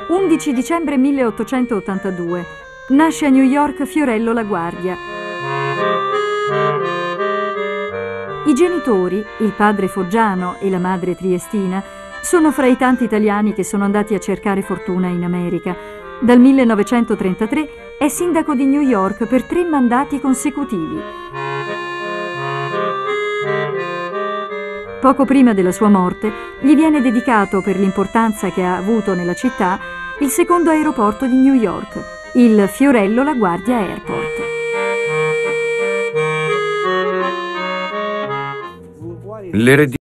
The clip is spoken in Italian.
11 dicembre 1882. Nasce a New York Fiorello La Guardia. I genitori, il padre foggiano e la madre triestina, sono fra i tanti italiani che sono andati a cercare fortuna in America. Dal 1933 è sindaco di New York per 3 mandati consecutivi. Poco prima della sua morte gli viene dedicato, per l'importanza che ha avuto nella città, il secondo aeroporto di New York, il Fiorello La Guardia Airport. L'eredità